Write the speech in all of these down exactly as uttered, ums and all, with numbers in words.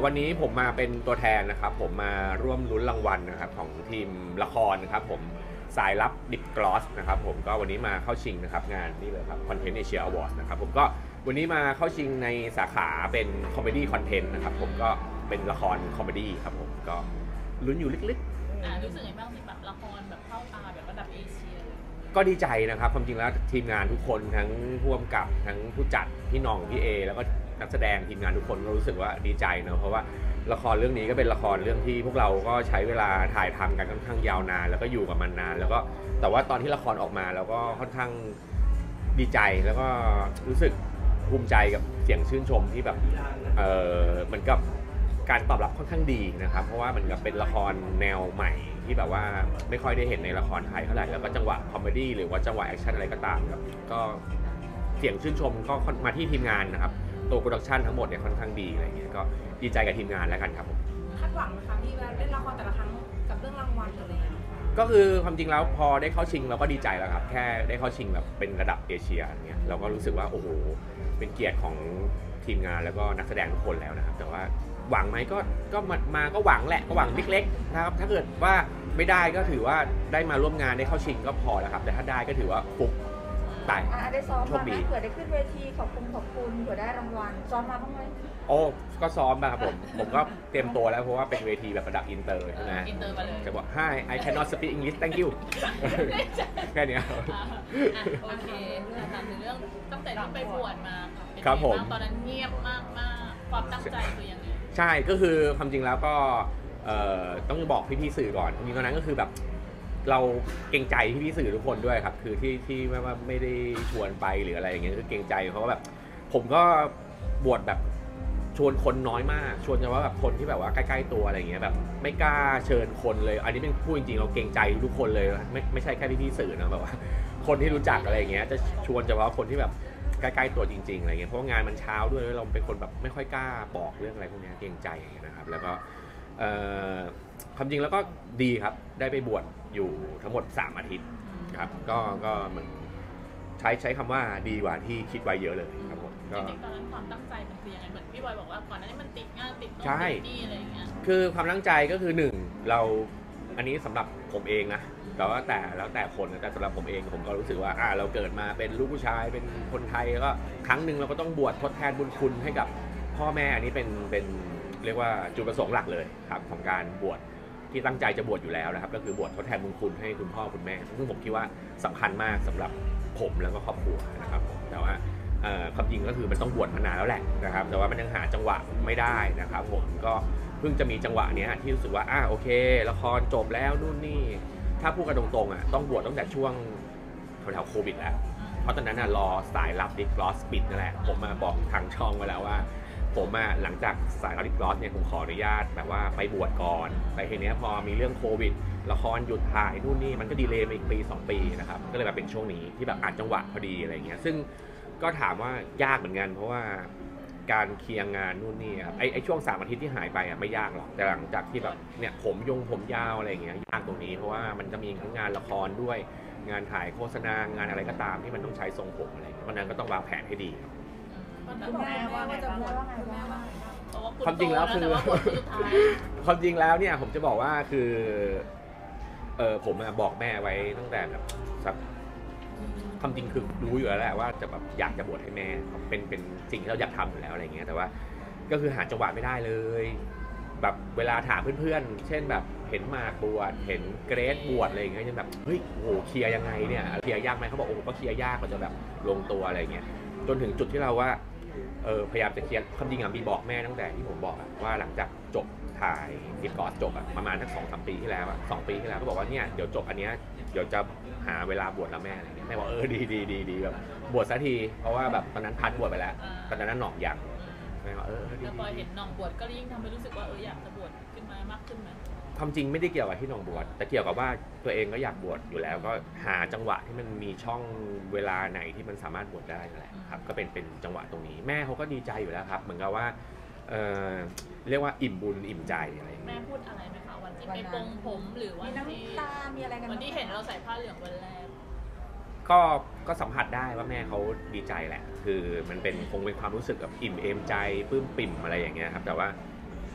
วันนี้ผมมาเป็นตัวแทนนะครับผมมาร่วมลุ้นรางวัลนะครับของทีมละครนะครับผมสายลับดิบกลอสนะครับผมก็วันนี้มาเข้าชิงนะครับงานนี่เลยครับคอนเทนต์เอเชียอวอร์ดนะครับผมก็วันนี้มาเข้าชิงในสาขาเป็นคอมเมดี้คอนเทนต์นะครับผมก็เป็นละครคอมเมดี้ครับผมก็ลุ้นอยู่ลึกๆอ่ารู้สึกยังไงบ้างที่แบบละครแบบเข้าตาแบบระดับเอเชียก็ดีใจนะครับความจริงแล้วทีมงานทุกคนทั้งผู้กำกับทั้งผู้จัดพี่น้องพี่เอแล้วก็นักแสดงทีมงานทุกคนก็รู้สึกว่าดีใจนะเพราะว่าละครเรื่องนี้ก็เป็นละครเรื่องที่พวกเราก็ใช้เวลาถ่ายทำกันค่อนข้างยาวนานแล้วก็อยู่กับมันนานแล้วก็แต่ว่าตอนที่ละครออกมาแล้วก็ค่อนข้างดีใจแล้วก็รู้สึกภูมิใจกับเสียงชื่นชมที่แบบเออเหมือนกับการตอบรับค่อนข้างดีนะครับเพราะว่ามันกับเป็นละครแนวใหม่ที่แบบว่าไม่ค่อยได้เห็นในละครไทยเท่าไหร่แล้วก็จังหวะคอมเมดี้หรือว่าจังหวะแอคชั่นอะไรก็ตามครับก็เสียงชื่นชมก็มาที่ทีมงานนะครับตัวโปรดักชันทั้งหมดเนี่ยค่อนข้างดีอะไรเงี้ยก็ดีใจกับทีมงานแล้วกันครับผมคาดหวังไหมคะที่เวลาเล่นละครแต่ละครั้งกับเรื่องรางวัลอะไรอย่างเงี้ยก็คือความจริงแล้วพอได้เข้าชิงเราก็ดีใจแล้วครับแค่ได้เข้าชิงแบบเป็นระดับเอเชียอย่างเงี้ยเราก็รู้สึกว่าโอ้โหเป็นเกียรติของทีมงานแล้วก็นักแสดงทุกคนแล้วนะครับแต่ว่าหวังไหมก็ก็มามาก็หวังแหละก็หวังเล็กๆนะครับถ้าเกิดว่าไม่ได้ก็ถือว่าได้มาร่วมงานได้เข้าชิงก็พอแล้วครับแต่ถ้าได้ก็ถือว่าฟุกไปได้ซ้อมมาไหมเผื่อได้ขึ้นเวทีขอบคุณขอบคุณเผื่อได้รางวัลซ้อมมาบ้างไหมโอ้ก็ซ้อมมาครับผมผมก็เตรียมตัวแล้วเพราะว่าเป็นเวทีแบบระดับอินเตอร์ใช่ไหมอินเตอร์มาเลยจะบอก Hi I cannot speak English thank you แค่นี้โอเคถามถึงเรื่องตั้งแต่ที่ไปบวชมาครับผมตอนนั้นเงียบมากมากความตั้งใจคือยังไงใช่ก็คือความจริงแล้วก็ต้องบอกพี่ๆสื่อก่อนจริงๆตอนนั้นก็คือแบบเราเกรงใจพี่ๆสื่อทุกคนด้วยครับคือที่ที่ไม่ว่าไม่ได้ชวนไปหรืออะไรอย่างเงี้ยคือเกรงใจเพราะว่าแบบผมก็บวชแบบชวนคนน้อยมากชวนเฉพาะแบบคนที่แบบว่าใกล้ๆตัวอะไรอย่างเงี้ยแบบไม่กล้าเชิญคนเลยอันนี้เป็นพูดจริงๆเราเกรงใจทุกคนเลยไม่ไม่ใช่แค่พี่ๆสื่อนะแบบว่าคนที่รู้จักอะไรอย่างเงี้ยจะชวนเฉพาะคนที่แบบใกล้ๆตัวจริงๆอะไรเงี้ยเพราะงานมันเช้าด้วยเราเป็นคนแบบไม่ค่อยกล้าบอกเรื่องอะไรพวกนี้เกรงใจนะครับแล้วก็ความจริงแล้วก็ดีครับได้ไปบวชอยู่ทั้งหมดสามอาทิตย์ครับก็ก็เหมือนใช้ใช้คำว่าดีกว่าที่คิดไว้เยอะเลยครับผมก็จริงๆตอนนั้นความตั้งใจมันคือยังไงเหมือนพี่บอยบอกว่าก่อนหน้านี้มันติดงานติดโน่นติดนี่อะไรอย่างเงี้ยคือความตั้งใจก็คือหนึ่งเราอันนี้สำหรับผมเองนะแต่ว่าแต่แล้วแต่คนแต่สำหรับผมเองผมก็รู้สึกว่าอ่าเราเกิดมาเป็นลูกผู้ชายเป็นคนไทยก็ครั้งหนึ่งเราก็ต้องบวชทดแทนบุญคุณให้กับพ่อแม่อันนี้เป็นเป็นเรียกว่าจุดประสงค์หลักเลยครับของการบวชที่ตั้งใจจะบวชอยู่แล้วนะครับก็คือบวชทดแทนบุญคุณให้คุณพ่อคุณแม่ซึ่งผมคิดว่าสำคัญมากสำหรับผมแล้วก็ครอบครัวนะครับผมแต่ว่าความจริงก็คือมันต้องบวชมานานแล้วแหละนะครับแต่ว่ามันยังหาจังหวะไม่ได้นะครับผมก็เพิ่งจะมีจังหวะนี้ที่รู้สึกว่าอ่าโอเคละครจบแล้วนู่นนี่ถ้าพูดกันตรงๆอ่ะต้องบวชตั้งแต่ช่วงแถวๆโควิดแล้วเพราะตอนนั้นอ่ะรอสายลับดิกลอสปิดนั่นแหละผมมาบอกทางช่องไว้แล้วว่าผมอ่ะหลังจากสายลับดิกลอสเนี่ยผมขออนุญาตแบบว่าไปบวชก่อนแต่ทีเนี้ยพอมีเรื่องโควิดละครหยุดถ่ายนู่นนี่มันก็ดีเลย์ไปอีกปีสองปีนะครับก็เลยมาเป็นช่วงนี้ที่แบบอ่านจังหวะพอดีอะไรเงี้ยซึ่งก็ถามว่ายากเหมือนกันเพราะว่าการเคลียร์งานนู่นนี่ครับไอไอช่วงสามอาทิตย์ที่หายไปอ่ะไม่ยากหรอกแต่หลังจากที่แบบเนี่ยผมยงผมยาวอะไรเงี้ยยากตรงนี้เพราะว่ามันจะมีทั้งงานละครด้วยงานถ่ายโฆษณางานอะไรก็ตามที่มันต้องใช้ทรงผมอะไรเพราะนั้นก็ต้องวางแผนให้ดีครับคุณแม่ว่าจะบวชคุณแม่ว่าความจริงแล้วคือความจริงแล้วเนี่ยผมจะบอกว่าคือเออผมบอกแม่ไว้ตั้งแต่แบบสักความจริงคือรู้อยู่แล้วแหละว่าจะแบบอยากจะบวชให้แม่เป็นเป็นสิ่งที่เราอยากทำอยู่แล้วอะไรเงี้ยแต่ว่าก็คือหาจังหวะไม่ได้เลยแบบเวลาถามเพื่อนๆเช่นแบบเห็นมากบวชเห็นเกรซบวชอะไรเงี้ยยังแบบเฮ้ยโอ้เคลียร์ยังไงเนี่ยเคลียร์ยากไหมเขาบอกโอ้ก็เคลียร์ยากกว่าจะแบบลงตัวอะไรเงี้ยจนถึงจุดที่เราว่าเออพยายามจะเคลียร์ความจริงอ่ะมีบอกแม่ตั้งแต่ที่ผมบอกว่าหลังจากจบถ่ายดิกอสจบอ่ะประมาณสักสองสามปีที่แล้วอ่ะสองปีที่แล้วก็บอกว่าเนี่ยเดี๋ยวจบอันเนี้ยเดี๋ยวจะหาเวลาบวชแล้วแม่อะไรเงี้ยแม่บอกเออดีดีดีดีแบบบวชสักทีเพราะว่าแบบตอนนั้นพัดบวชไปแล้วตอนนั้นหน่องยังแม่บอกเออแล้วพอเห็นหน่องบวชก็ยิ่งทำให้รู้สึกว่าเอออยากจะบวชขึ้นมามากขึ้นไหมความจริงไม่ได้เกี่ยวกับที่หน่องบวชแต่เกี่ยวกับว่าตัวเองก็อยากบวชอยู่แล้วก็หาจังหวะที่มันมีช่องเวลาไหนที่มันสามารถบวชได้นั่นแหละครับก็เป็นเป็นจังหวะตรงนี้แม่เขาก็ดีใจอยู่แล้วครับเหมือนกับว่าเออเรียกว่าอิ่มบุญอิ่มใจอะไรแม่พูดอะไรไหมคะวันที่ไปปรงผมหรือวันที่น้ำตามีอะไรกันวันที่เห็นเราใส่ผ้าเหลืองวันแรกก็ก็สัมผัสได้ว่าแม่เขาดีใจแหละคือมันเป็นคงเป็นความรู้สึกแบบอิ่มเอมใจปลื้มปิ่มอะไรอย่างเงี้ยครับแต่ว่า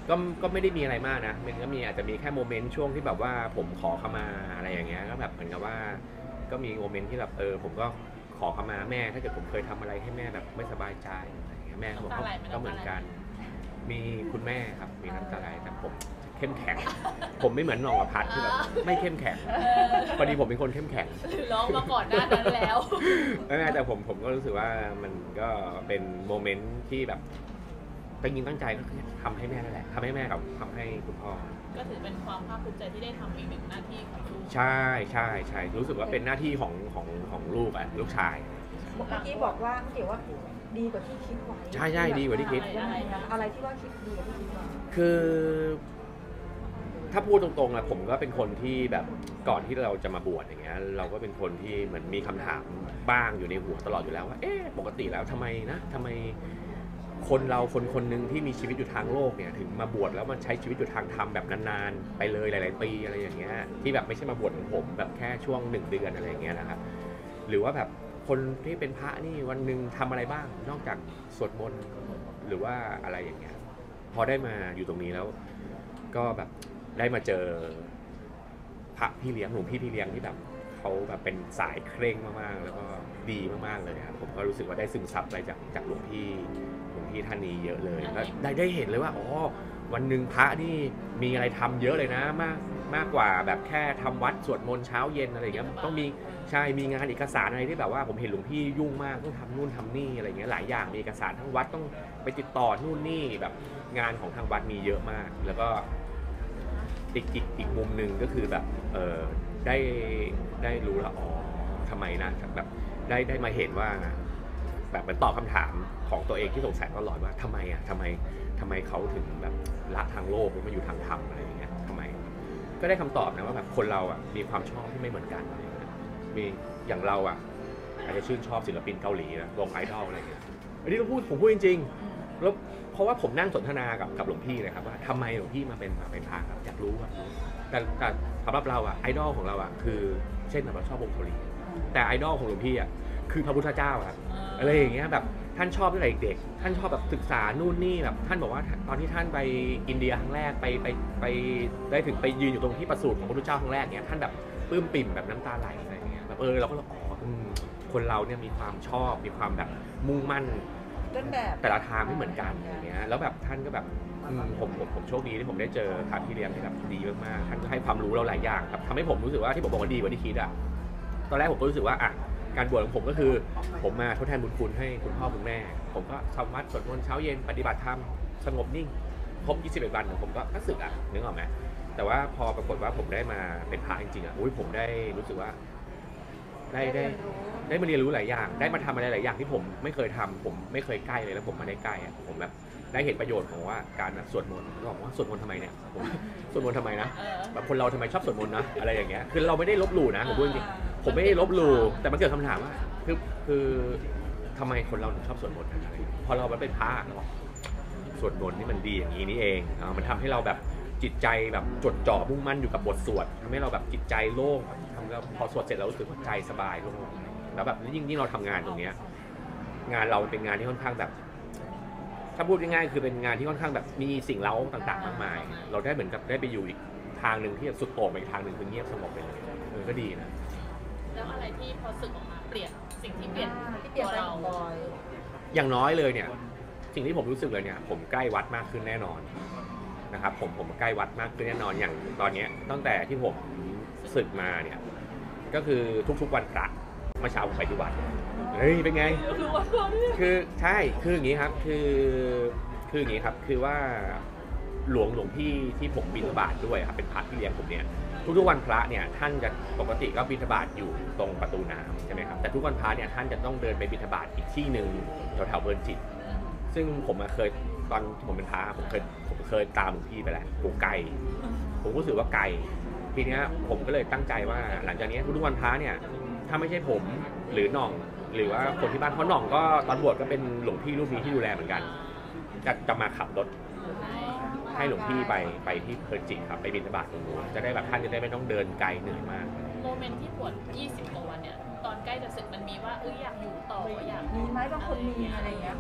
ก็ก็ไม่ได้มีอะไรมากนะมันก็มีอาจจะมีแค่โมเมนต์ช่วงที่แบบว่าผมขอขมาอะไรอย่างเงี้ยก็แบบเหมือนกับว่าก็มีโมเมนต์ที่แบบเออผมก็ขอขมาแม่ถ้าเกิดผมเคยทำอะไรให้แม่แบบไม่สบายใจอะไรอย่างเงี้ยแม่เขาบอกก็เหมือนกันมีคุณแม่ครับมีน้ำตาไหลแต่ผมเข้มแข็งผมไม่เหมือนน้องอภัทรที่แบบไม่เข้มแข็งพอดีผมเป็นคนเข้มแข็งร้องมาก่อนหน้านั้นแล้วไม่แต่ผมผมก็รู้สึกว่ามันก็เป็นโมเมนต์ที่แบบตั้งยิงตั้งใจก็คือทำให้แม่นั่นแหละทำให้แม่กับทำให้คุณพ่อก็ถือเป็นความภาคภูมิใจที่ได้ทำอีกหนึ่งหน้าที่ของลูกใช่ใช่ใช่รู้สึกว่าเป็นหน้าที่ของของของลูกอ่ะลูกชายเมื่อกี้บอกว่าเมื่อกี้ว่าดีกว่าที่คิดไว้ใช่ใช่ดีกว่าที่คิดอะไรอะไรที่ว่าคิดดีกว่าที่คิดไว้คือถ้าพูดตรงๆนะผมก็เป็นคนที่แบบก่อนที่เราจะมาบวชอย่างเงี้ยเราก็เป็นคนที่เหมือนมีคำถามบ้างอยู่ในหัวตลอดอยู่แล้วว่าเอ๊ะปกติแล้วทำไมนะทำไมคนเราคนคนหนึ่งที่มีชีวิตอยู่ทางโลกเนี่ยถึงมาบวชแล้วมันใช้ชีวิตอยู่ทางธรรมแบบนานๆไปเลยหลายๆปีอะไรอย่างเงี้ยที่แบบไม่ใช่มาบวชของผมแบบแค่ช่วงหนึ่งเดือนอะไรอย่างเงี้ยนะครับหรือว่าแบบคนที่เป็นพระนี่วันหนึ่งทำอะไรบ้างนอกจากสวดมนต์หรือว่าอะไรอย่างเงี้ยพอได้มาอยู่ตรงนี้แล้วก็แบบได้มาเจอพระพี่เลี้ยงหลวงพี่พี่เลี้ยงที่แบบเขาแบบเป็นสายเคร่งมากๆแล้วก็ดีมากๆเลยครับผมก็รู้สึกว่าได้ซึมซับอะไรจากจากหลวงพี่หลวงพี่ท่านนี้เยอะเลยแล้วได้ได้เห็นเลยว่าอ๋อวันหนึ่งพระนี่มีอะไรทำเยอะเลยนะมากมากกว่าแบบแค่ทำวัดสวดมนต์เช้าเย็นอะไรอย่างเงี้ยต้องมีใช่มีงานเอกสารอะไรที่แบบว่าผมเห็นหลวงพี่ยุ่งมากต้องทำนู่นทำนี่อะไรเงี้ยหลายอย่างมีเอกสารทั้งวัดต้องไปติดต่อนู่นนี่แบบงานของทางวัดมีเยอะมากแล้วก็อีกอีกอีกมุมหนึ่งก็คือแบบเออได้ได้รู้แล้วอ๋อทำไมนะแบบได้ได้มาเห็นว่าแบบมันตอบคำถามของตัวเองที่สงสัยตลอดว่าทำไมอ่ะทำไมทำไมเขาถึงแบบละทางโลกมาอยู่ทางธรรมอะไรอย่างเงี้ยทำไมก็ได้คำตอบนะว่าแบบคนเราอ่ะมีความชอบที่ไม่เหมือนกันอะไรอย่างเงี้ยมีอย่างเราอ่ะอาจจะชื่นชอบศิลปินเกาหลีนะวงไอดอลอะไรอย่างเงี้ยอันนี้เราพูดผมพูดจริงๆแล้วเพราะว่าผมนั่งสนทนากับกับหลวงพี่เลยครับว่าทำไมหลวงพี่มาเป็นมาเป็นพระครับอยากรู้ครับแต่แต่สำหรับเราอ่ะไอดอลของเราอ่ะคือเช่นแบบเราชอบวงเกาหลีแต่ไอดอลของหลวงพี่อ่ะคือพระพุทธเจ้าครับอะไรอย่างเงี้ยแบบท่านชอบตั้งแต่เด็กท่านชอบแบบศึกษานู่นนี่แบบท่านบอกว่าตอนที่ท่านไปอินเดียครั้งแรกไปไปไปได้ถึงไปยืนอยู่ตรงที่ประสูติของพระพุทธเจ้าครั้งแรกเนี้ยท่านแบบปลื้มปิ่มแบบน้ำตาไหลอะไรอย่างเงี้ยแบบเออเราก็เลยอ๋อคนเราเนี่ยมีความชอบมีความแบบมุ่งมั่นแต่ละทางไม่เหมือนกันอย่างเงี้ยแล้วแบบท่านก็แบบผมผมผมโชคดีที่ผมได้เจอพระพี่เลี้ยงที่แบบดีมากๆท่านก็ให้ความรู้เราหลายอย่างครับทำให้ผมรู้สึกว่าที่ผมบอกว่าดีกว่าที่คิดอ่ะตอนแรกผมก็รู้สึกว่าอ่ะการบวชของผมก็คือผมมาทดแทนบุญคุณให้คุณพ่อคุณแม่ผมก็ทำวัดสวดมนต์เช้าเย็นปฏิบัติธรรมสงบนิ่งครบยี่สิบเอ็ดวันผมก็สึกอ่ะนึกออกไหมแต่ว่าพอปรากฏว่าผมได้มาเป็นพระจริงๆอ่ะอุ้ยผมได้รู้สึกว่าได้ได้ได้มาเรียนรู้หลายอย่างได้มาทำอะไรหลายอย่างที่ผมไม่เคยทำผมไม่เคยใกล้เลยแล้วผมมาได้ใกล้อ่ะผมแบบได้เห็นประโยชน์ของว่าการสวดมนต์บอกว่าสวดมนต์ทำไมเนี่ยผมสวดมนต์ทำไมนะแบบคนเราทำไมชอบสวดมนต์นะอะไรอย่างเงี้ยคือเราไม่ได้ลบหลู่นะผมพูดจริงผมไม่ได้ลบหลู่แต่มันเกิดคำถามว่าคือคือทำไมคนเราถึงชอบสวดมนต์อะไรพอเราเป็นพระเราบอกสวดมนต์นี่มันดีอย่างนี้นี่เองมันทำให้เราแบบจิตใจแบบจดจ่อมุ่งมั่นอยู่กับบทสวดทำให้เราแบบจิตใจโล่งทำแล้วพอสวดเสร็จเรารู้สึกว่าใจสบายโล่งแล้วแบบยิ่งยิ่งเราทำงานตรงเนี้ยงานเราเป็นงานที่ค่อนข้างแบบถ้าพูดง่ายๆคือเป็นงานที่ค่อนข้างแบบมีสิ่งเร้าต่างๆมากมายเราได้เหมือนกับได้ไปอยู่อีกทางหนึ่งที่สุดโต่งไปอีกทางหนึ่งคือเงียบสงบไปเลยเออก็ดีนะแล้วอะไรที่พอสึกออกมาเปลี่ยนสิ่งที่เปลี่ยนที่เปลี่ยนเราอย่างน้อยเลยเนี่ยสิ่งที่ผมรู้สึกเลยเนี่ยผมใกล้วัดมากขึ้นแน่นอนนะครับผมผมใกล้วัดมากขึ้นแน่นอนอย่างตอนนี้ตั้งแต่ที่ผมสึกมาเนี่ยก็คือทุกๆวันพระเมื่อเช้าผมไปที่วัดเฮ้ยเป็นไงคือใช่คืออย่างนี้ครับคือคืออย่างนี้ครับคือว่าหลวงหลวงพี่ที่ผมบิณฑบาตด้วยครับเป็นพระที่เลี้ยงผมเนี่ยทุกๆวันพระเนี่ยท่านจะปกติก็บิณฑบาตอยู่ตรงประตูน้ำใช่ไหมครับแต่ทุกวันพระเนี่ยท่านจะต้องเดินไปบิณฑบาตอีกที่หนึ่งแถวๆเพลินจิตซึ่งผมเคยตอนผมเป็นพระผมเคยผมเคยตามหลวงพี่ไปแล้วผมไกลผมรู้สึกว่าไกลทีเนี้ยผมก็เลยตั้งใจว่าหลังจากนี้ทุกวันพระเนี่ยถ้าไม่ใช่ผมหรือหน่องหรือว่าคนที่บ้านเพราะหน่องก็ตอนบวชก็เป็นหลวงพี่รูปนี้ที่ดูแลเหมือนกันจะจะมาขับรถให้หลวงพี่ไปไปที่เพลินจิตครับไปบิณฑบาตตรงนู้นจะได้แบบท่านจะได้ไม่ต้องเดินไกลเหนื่อยมากโมเมนต์ที่บวชยี่สิบกว่าวันเนี่ยตอนใกล้จะสึกมันมีว่าเอออยากอยู่ต่ออยากมีไหมบางคนมีอะไรอย่างเงี้ยค่ะ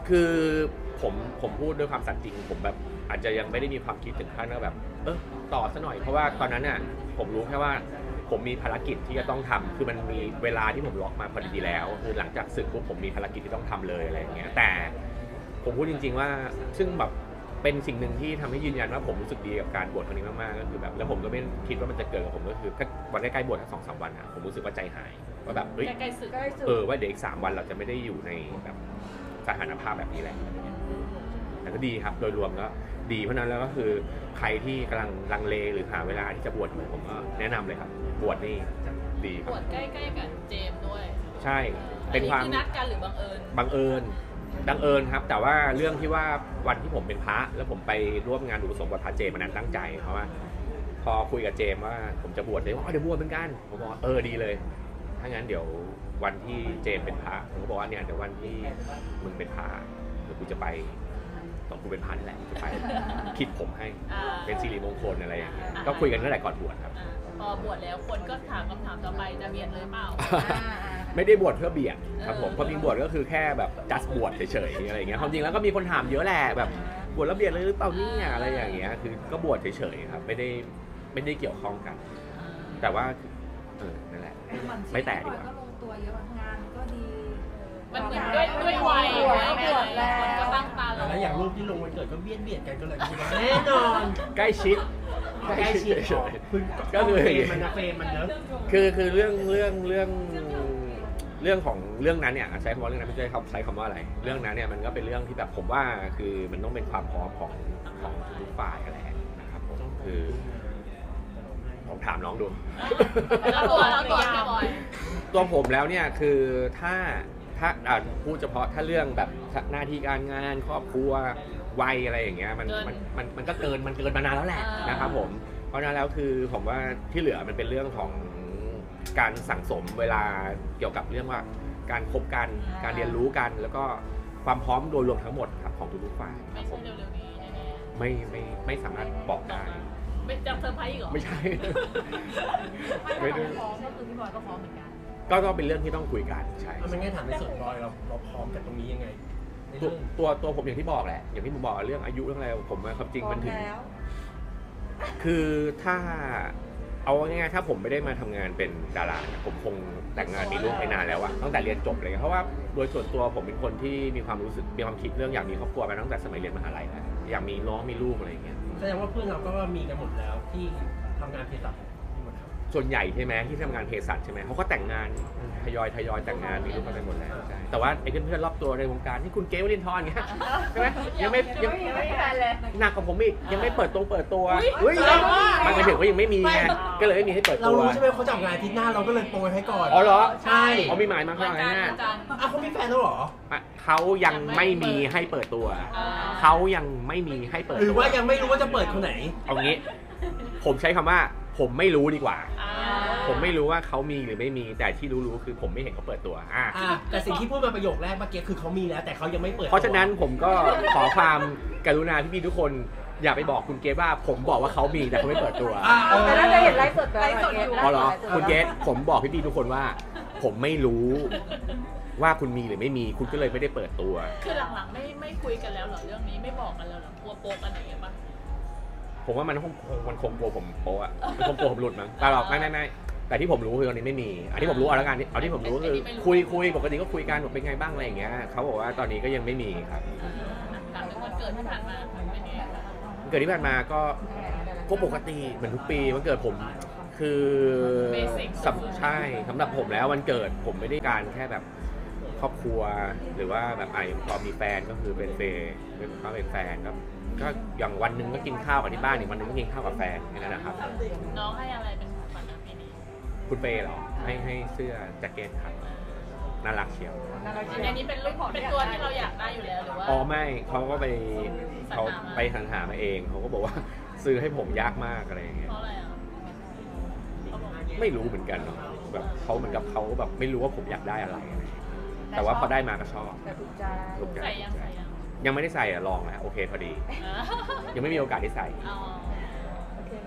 คือผมผมพูดด้วยความสัตย์จริงผมแบบอาจจะยังไม่ได้มีความคิดถึงขั้นว่าแบบเออต่อซะหน่อยเพราะว่าตอนนั้นน่ะผมรู้แค่ว่าผมมีภารกิจที่จะต้องทำคือมันมีเวลาที่ผมล็อกมาพอดีแล้วคือหลังจากศึกปุ๊บผมมีภารกิจที่ต้องทำเลยอะไรอย่างเงี้ยแต่ผมพูดจริงๆว่าซึ่งแบบเป็นสิ่งหนึ่งที่ทำให้ยืนยันว่าผมรู้สึกดีกับการบวชครั้งนี้มากๆก็คือแบบแล้วผมก็ไม่คิดว่ามันจะเกิดกับผมก็คือวันใกล้ๆบวชทั้งสองสามวันอะผมรู้สึกว่าใจหายว่าแบบเฮ้ยใกล้ๆสึกใกล้สุดเออว่าเดี๋ยวอีกสามวันเราจะไม่ได้อยู่ในแบบสถานภาพแบบนี้แหละแต่ก็ดีครับโดยรวมก็ดีเพราะนั้นแล้วก็คือใครที่กำลังลังเลหรือหาเวลาที่จะบวชผมก็แนะนำเลยครับบวชนี่ดีครับบวชใกล้ๆกับเจมส์ด้วยใช่เป็นความอัคือนัดกันหรือบังเอิญบังเอิญบังเอิญครับแต่ว่าเรื่องที่ว่าวันที่ผมเป็นพระแล้วผมไปร่วมงานอุปสมบทพระเจมส์นั้นตั้งใจเพราะว่าพอคุยกับเจมส์ว่าผมจะบวชเลยว่าเดี๋ยวบวชเหมือนกันผมบอกเออดีเลยถ้างั้นเดี๋ยววันที่เจมส์เป็นพระผมก็บอกว่าเนี่ยเดี๋ยววันที่มึงเป็นพระเดี๋ยวกูจะไปตอนกูเป็นพระนี่แหละจะไปคิดผมให้อ่าเป็นสิริมงคลอะไรอย่างเงี้ยอ่าก็คุยกันตั้งแต่ก่อนบวชครับอ่าพอบวชแล้วคนก็ถามคำถามต่อไปจะเบียดเลยเปล่าไม่ได้บวชเพื่อเบียดครับผมเออความจริงบวชก็คือแค่แบบ just บวชเฉยๆอะไรอย่างเงี้ยความจริงแล้วก็มีคนถามเยอะแหละแบบบวชแล้วเบียดเลยหรือเปล่าเนี่ยอะไรอย่างเงี้ยคือก็บวชเฉยๆครับไม่ได้ไม่ได้เกี่ยวข้องกัน แต่ว่าเออนั่นแหละไม่แตกดีกว่าก็ลงตัวเยอะงานก็ดีมันเหมือนด้วยด้วยวัยบวชด้วยบวชแล้วคนก็ตั้งตารอแล้วอย่างรูปที่ลงวันเกิดก็เบียดเบียดกันก็เลยคิดว่าแน่นอนใกล้ชิดใกล้ชิดเฉยคุณก็คือเฟรมมันนะเฟรมมันเนอะๆคือคือเรื่องเรื่องเรื่องเรื่องของเรื่องนั้นเนี่ยใช้คำว่าเรื่องนั้นไม่ใช่คำใช้คำว่าอะไร เรื่องนั้นเนี่ยมันก็เป็นเรื่องที่แบบผมว่าคือมันต้องเป็นความพร้อมของของทุกฝ่ายอะไรนะครับผมคือผมถามน้องดูแล้วตัวแล้วตัวพี่บอยตัวผมแล้วเนี่ยคือถ้าถ้าอ่าพูดเฉพาะถ้าเรื่องแบบหน้าที่การงานครอบครัววัยอะไรอย่างเงี้ยมันมันมันมันก็เกินมันเกินมานานแล้วแหละนะครับผมเพราะฉะนั้นแล้วคือผมว่าที่เหลือมันเป็นเรื่องของการสั่งสมเวลาเกี่ยวกับเรื่องว่าการคบกันการเรียนรู้กัน แล้วก็ความพร้อมโดยรวมทั้งหมดครับของทุกๆฝ่ายไม่ใช่เร็วๆนี้แน่ไม่ไม่ไม่สามารถบอกได้ๆไม่จะเซอร์ไพรส์อีกเหรอไม่ใช่ไม่ได้พร้อมก็คือพี่บอยก็พร้อมเหมือนกันก็ต้องเป็นเรื่องที่ต้องคุยกันใช่เอาไม่งั้นถามในส่วนบอยเราเราพร้อมกับตรงนี้ยังไงในตัวเรื่องตัวตัวผมอย่างที่บอกแหละอย่างที่ผมบอกเรื่องอายุเรื่องอะไรผมว่าความจริงมันถึง คือถ้าเอาง่ายๆถ้าผมไม่ได้มาทำงานเป็นดาราเนี่ยผมคงแต่งงานมีลูกไปนานแล้วอะตั้งแต่เรียนจบเลยเพราะว่าโดยส่วนตัวผมเป็นคนที่มีความรู้สึกมีความคิดเรื่องอยากมีครอบครัวมาตั้งแต่สมัยเรียนมหาลัยแล้วอยากมีน้องมีลูกอะไรอย่างเงี้ยแสดงว่าเพื่อนเราก็มีกันหมดแล้วที่ทำงานเภสัชมีหมดครับส่วนใหญ่ใช่ไหมที่ทำงานเภสัชใช่ไหมเขาก็แต่งงานทยอยทยอยแต่งงานมีลูกกันไปหมดแล้วใช่แต่ว่าไอ้เพื่อนๆรอบตัวในวงการที่คุณเก๋วลินทร์เงี้ยใช่ไหมยังไม่ยังไม่ไม่มีแฟนเลยหนักกว่าผมอีกยังไม่เปิดตรงเปิดตัวอุ๊ยเฮ้ยมันหมายถึงว่ายังไม่มีไงก็เลยไม่มีให้เปิดเราตัวรู้ใช่ไหมเขาจะออกงานอาทิตย์หน้าเราก็เลยโปรยให้ก่อนอ๋อเหรอใช่เขามีหมายมาข้างหน้าวันจันทร์อ้าวเขามีแฟนแล้วเหรออ่ะเขายังไม่มีให้เปิดตัวอ่าเขายังไม่มีให้เปิดหรือตัวว่ายังไม่รู้ว่าจะเปิดคนไหนเอางี้ ผมใช้คำว่า ผมไม่รู้ดีกว่าอ่าผมไม่รู้ว่าเขามีหรือไม่มีแต่ที่รู้ๆคือผมไม่เห็นเขาเปิดตัวอ่ะอ่าแต่สิ่งที่พูดมาประโยคแรกเมื่อกี้คือเขามีแล้วแต่เขายังไม่เปิดตัวเพราะฉะนั้นผมก็ขอความกรุณาพี่ๆทุกคน อย่าไปบอกคุณเกศว่า ผมบอกว่าเขามีแต่เขาไม่เปิดตัวอ่าเออแต่น่าจะเห็นไลฟ์สดไปไลฟ์สดอยู่อ๋อเหรอคุณเกศผมบอกพี่ๆทุกคนว่า ผมไม่รู้ว่าคุณมีหรือไม่มีคุณก็เลยไม่ได้เปิดตัวคือหลังๆไม่ไม่คุยกันแล้วเหรอเรื่องนี้ไม่บอกกันแล้วเหรอกลัวโปกกันอย่างเงี้ยปะผมว่ามันคงมันคงกลัวผมโป๊ะอะมันคงกลัวผมหลุดมั้งแต่หรอกไม่ไม่ไม่แต่ที่ผมรู้คือตอนนี้ไม่มีอันที่ผมรู้เอาละกันเอาที่ผมรู้คือคุยคุยปกติก็คุยกันบอกเป็นไงบ้างอะไรอย่างเงี้ยเขาบอกว่าตอนนี้ก็ยังไม่มีครับถามถึงวันเกิดที่ผ่านมาเป็นไงคะวันเกิดที่ผ่านมาก็ก็ปกติเหมือนทุกปีวันเกิดผมคือสำใช่สำหรับผมแล้ววันเกิดผมไม่ได้การแค่แบบครอบครัวหรือว่าแบบไอ้พอมีแฟนก็คือเป็นเฟย์เป็นเขาเป็นแฟนครับก็อย่างวันหนึ่งก็กินข้าวกับที่บ้านอีกวันหนึ่งก็กินข้าวกับแฟนแค่นั้นนะครับน้องให้อะไรเป็นของขวัญนะปีนี้คุณเฟย์เหรอให้ให้เสื้อแจ็คเก็ตครับน่ารักเชียวอันนี้เป็นรูปเป็นตัวที่เราอยากได้อยู่แล้วหรือว่าอ๋อไม่เขาก็ไปสรรหาเขามาไปสรรหามาเองเขาก็บอกว่าซื้อให้ผมยากมากอะไรอย่างเงี้ยเพราะอะไรอ่ะเขาบอกไม่รู้เหมือนกันเนาะแบบเขาเหมือนกับเขาแบบไม่รู้ว่าผมอยากได้อะไรอะไรอย่างเงี้ยแต่ว่าพอได้มาก็ชอบแต่ถูกใจถูกใจใส่ยังใส่ยังยังไม่ได้ใส่อะลองแล้วโอเคพอดีอ่ายังไม่มีโอกาสได้ใส่เอาโอเคไหม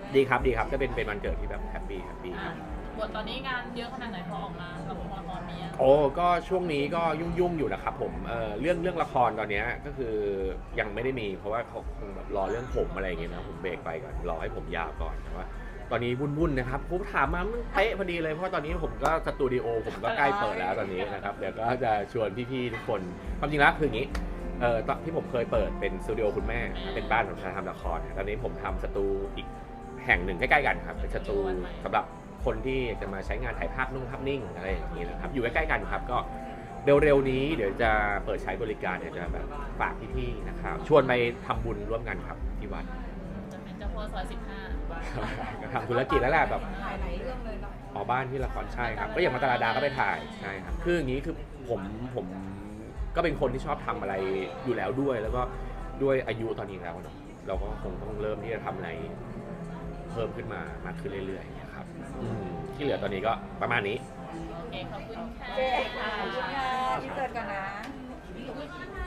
ดีครับดีครับก็เป็นเป็นวันเกิดที่แบบแฮปปี้แฮปปี้ครับบทตอนนี้งานเยอะขนาดไหนพอออกมาละครละครมีอะโอ้ก็ช่วงนี้ก็ยุ่งๆอยู่นะครับผมเอ่อเรื่องเรื่องละครตอนเนี้ยก็คือยังไม่ได้มีเพราะว่าเขาคงแบบรอเรื่องผมอะไรอย่างเงี้ยนะผมเบรกไปก่อนรอให้ผมยาวก่อนแต่ว่าตอนนี้วุ่นๆนะครับผมถามมามันเป๊ะพอดีเลยเพราะตอนนี้ผมก็สตูดิโอผมก็ใกล้เปิดแล้วตอนนี้นะครับเดี๋ยวก็จะชวนพี่ๆทุกคนความจริงแล้วคืออย่างนี้เอ่อตอนที่ผมเคยเปิดเป็นสตูดิโอคุณแม่เป็นบ้านของการทำละครตอนนี้ผมทำสตูอีกแห่งหนึ่งใกล้ๆกันครับเป็นสตูสำหรับคนที่จะมาใช้งานถ่ายภาพนุ่งภาพนิ่งอะไรอย่างนี้นะครับอยู่ใกล้ๆกันครับก็เร็วๆนี้เดี๋ยวจะเปิดใช้บริการเดี๋ยวจะแบบฝากพี่ๆนะครับชวนไปทำบุญร่วมกันครับที่วัดจะเป็นเจ้าพ่อซอยสิบห้าก็ทำธุรกิจแล้วแหละแบบถ่ายหลายเรื่องเลยเนาะอ๋อบ้านที่ละครใช่ครับก็อย่างมาตาลาดาก็ไปถ่ายใช่ครับคืออย่างนี้คือผมผมก็เป็นคนที่ชอบทำอะไรอยู่แล้วด้วย แล้วก็ด้วยอายุตอนนี้แล้วเนาะเราก็คงต้องเริ่มที่จะทำอะไรเพิ่มขึ้นมามากขึ้นเรื่อยๆนะครับอืมที่เหลือตอนนี้ก็ประมาณนี้โอเคขอบคุณค่ะเจ๊ค่ะขอบคุณค่ะที่เกิดกันนะขอบคุณค่ะ